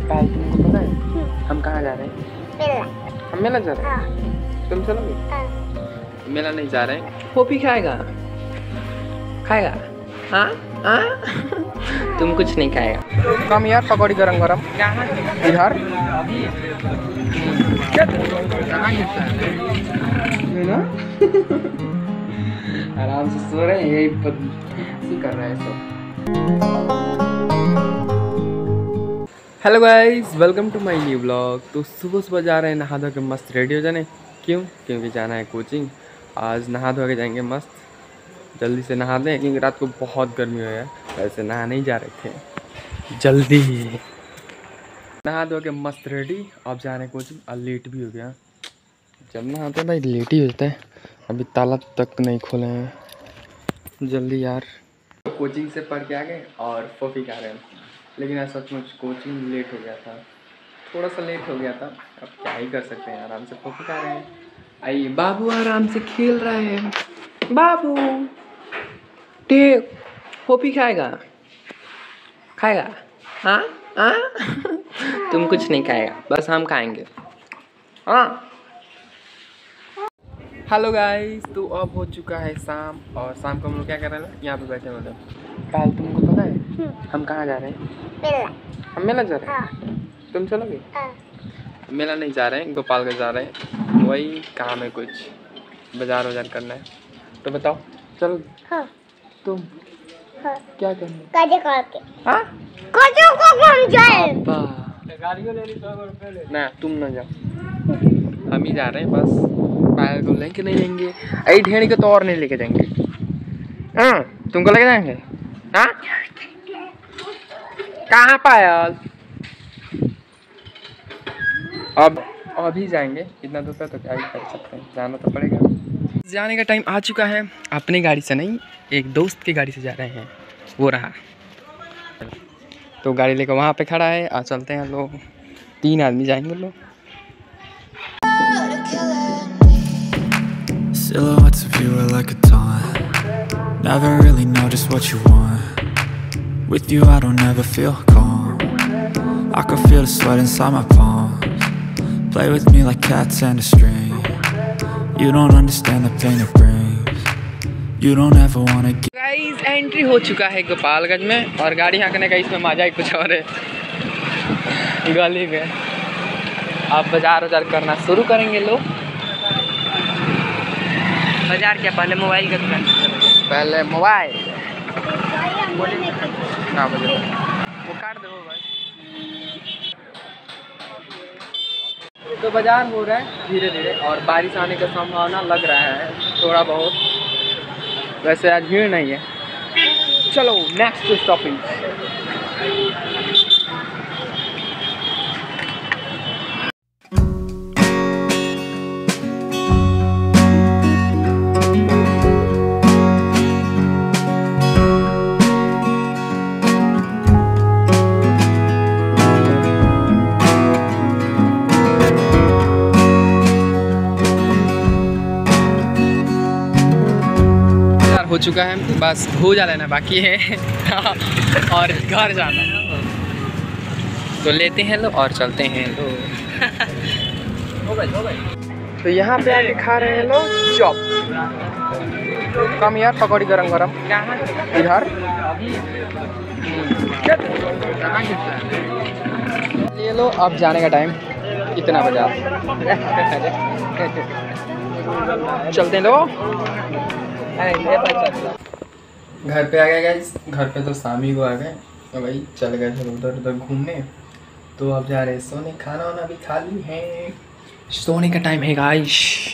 काल तुमको पता है हम कहाँ जा रहे हैं? मेला। हम मेला जा रहे हैं? तुम चलोगे? मेला नहीं जा रहे हैं। पोपी खाएगा? खाएगा? हाँ हाँ तुम कुछ नहीं खाएगा। कम यार, पकौड़ी गरम गरम इधर आराम से सो रहे हैं, यही कर रहे हैं सब। Hello guys, welcome to my new blog. तो सुबह सुबह जा रहे हैं नहा धो के मस्त रेडी हो जाने। क्यों? क्योंकि जाना है कोचिंग। आज नहा धो के जाएंगे मस्त, जल्दी से नहा लें क्योंकि रात को बहुत गर्मी हो गया। वैसे नहा नहीं जा रहे थे, जल्दी ही नहा धो के मस्त रेडी। अब जा रहे हैं कोचिंग और लेट भी हो गया। जब नहाते हैं भाई लेट ही होता है। अभी ताला तक नहीं खोले हैं, जल्दी यार। कोचिंग से पढ़ के आ गए और पॉपी खा रहे हैं, लेकिन आज सचमुच कोचिंग लेट हो गया था, थोड़ा सा लेट हो गया था। अब क्या ही कर सकते हैं, आराम से पॉपी खा रहे हैं। आइए, बाबू आराम से खेल रहा है। बाबू टेक पॉपी खाएगा? खाएगा? हाँ हाँ तुम कुछ नहीं खाएगा, बस हम खाएंगे। हाँ। हेलो गाइस, तो अब हो चुका है शाम, और शाम को हम लोग क्या कर रहे हैं? यहाँ पे बैठे मतलब। काल तुमको पता है हम कहाँ जा रहे हैं? मेला। हम मेला जा रहे हैं? तुम चलोगे? मेला नहीं जा रहे हैं, गोपालगंज जा रहे हैं। वही काम है, कुछ बाजार वाजार करना है। तो बताओ चलो। हाँ। तुम क्या करना? हाँ? ना तुम ना जाओ, हम ही जा रहे हैं बस। पायल को लेके नहीं जाएंगे, अरे ढेड़ी को तो और नहीं लेके जाएंगे। हाँ तुमको लेके जाएंगे? हाँ कहाँ पायल? अब अभी जाएंगे, इतना दूर तो क्या ही कर सकते हैं, जाना तो पड़ेगा। जाने का टाइम आ चुका है। अपनी गाड़ी से नहीं, एक दोस्त की गाड़ी से जा रहे हैं, वो रहा। तो गाड़ी लेकर वहाँ पे खड़ा है, और चलते हैं लोग। 3 आदमी जाएंगे लोग। Silhouettes of you are like a taunt. Never really know just what you want. With you I don't ever feel calm. I can feel the sweat inside my palms. Play with me like cats and a string. You don't understand the pain it brings. You don't ever wanna get. Guys entry हो चुका है गोपालगंज में, और गाड़ी हाँकने का इसमें मजा ही कुछ और है। गली में अब बाजार वाजार करना शुरू करेंगे लोग। बाजार क्या, पहले मोबाइल का दुकान? पहले मोबाइल ना बजे वो काट दो भाई। तो बाजार हो रहा है धीरे धीरे, और बारिश आने का संभावना लग रहा है थोड़ा बहुत। वैसे आज भीड़ नहीं है। चलो नेक्स्ट स्टॉपिंग। हो चुका है, बस भूजा लेना बाकी है और घर जाना है। तो लेते हैं लोग और चलते हैं लोग। तो यहाँ पे आके खा रहे हैं लोग चॉप। कम यार, पकौड़ी गरम गरम इधर ये लो। अब जाने का टाइम कितना बजा, चलते हैं लोग। घर पे आ गए गाइस, घर पे तो शामी को आ गए, तो भाई चल गए थे उधर उधर घूमने। तो अब जा रहे हैं सोने, खाना वाना भी खा ली है, सोने का टाइम है गाइस।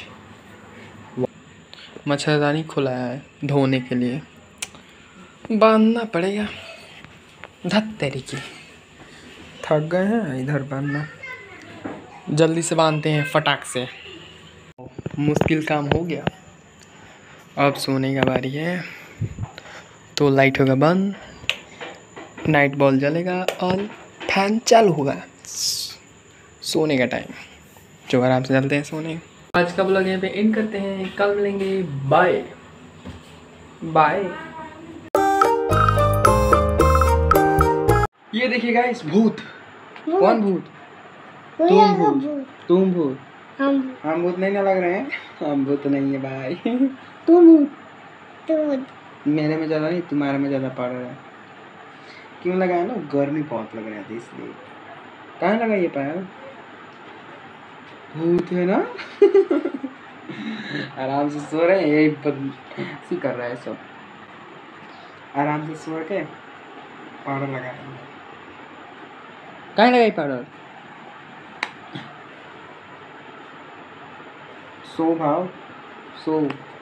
मच्छरदानी खुला है धोने के लिए, बांधना पड़ेगा। धत तरीके थक गए हैं, इधर बांधना, जल्दी से बांधते हैं फटाक से। मुश्किल काम हो गया। अब सोने का बारी है, तो लाइट होगा बंद, नाइट बॉल जलेगा और फैन चालू होगा। सोने का टाइम, जो आराम से चलते हैं सोने। आज का ब्लॉग यहाँ पे एंड करते हैं, कल मिलेंगे। Bye bye. ये देखिए गाइस भूत। कौन भूत? तुम भूत? तुम भूत? हम भूत नहीं ना लग रहे हैं? हम भूत नहीं है भाई। तुम भूत? मेरे में ज़्यादा नहीं, तुम्हारे में ज़्यादा पड़ रहा है। क्यों लगाया ना? गर्मी बहुत लग रहा था इसलिए। कहाँ लगा ये पायल? भूत है ना? आराम से सो रहे हैं, यही बदमाशी कर रहा है सब। आराम से सो के पाउडर लगा रहे हैं। कहाँ लगाई पाउडर? सो भाव, सो।